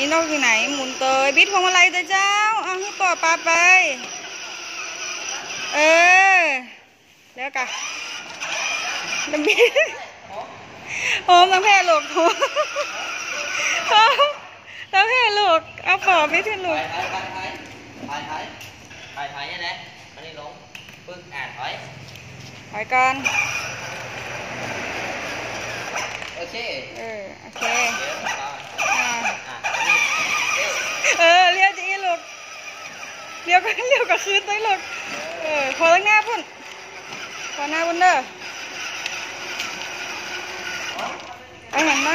นกอยู่ไหนหมุนเตยบิดพวงมาลัยเจ้าเอาให้ปอปลาไปแล้วกันน้ำบิดโอมน้ำแพร่ลูกโอมน้ำแพร่ลูกเอาปอบิดขึ้นลูกถอยนี่แหละอันนี้ลงปึ๊กถอยก่อนโอเคโอเคเลี้ยวจีลูกเลี้ยวก็คืนไปลูกพอตั้งหน้าพุ่นพอหน้าพุ่นเด้อไปหันหน้า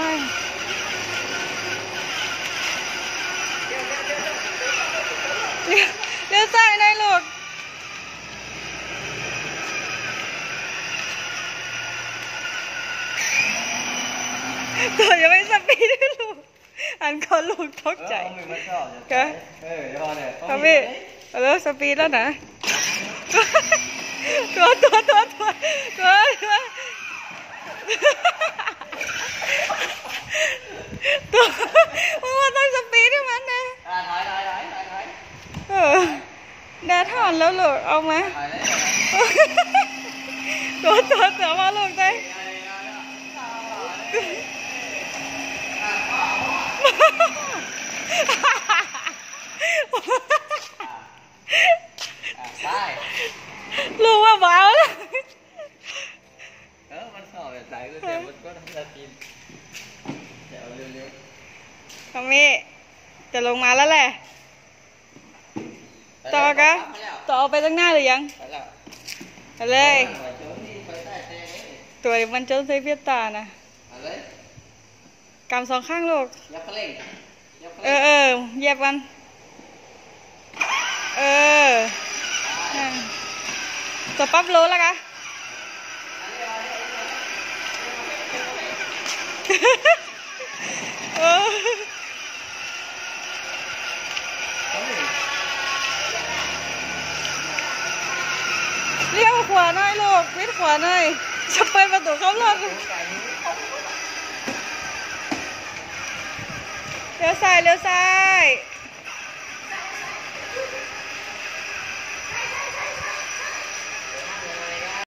เลี้ยวซ้ายหน่อยลูกตัวยังไม่สปีดด้วยลูกอันเขาลูกตกใจค่ะครับพี่แล้วสปีดแล้วนะตัวต้องสปีดให้มันนะแดดถอนแล้วลูกเอาไหมตัวมาลูกได้รู้ว่าบ้าแล้วมันสอบแบบไหนก็แต่มันก็ทำได้กินเดี๋ยวเร็วๆทำมี่จะลงมาแล้วแหละต่อไปตั้งหน้าหรือยังไปเลยตัวมันจนใส่เพี้ยตานะกำสองข้างลูกเหยียบกันจะปั๊บโลแล้วกะเลี้ยวขวาหน่อยลูกวิดขวาหน่อยจะเปิดประตูเข้ารถเลี้ยวซ้าย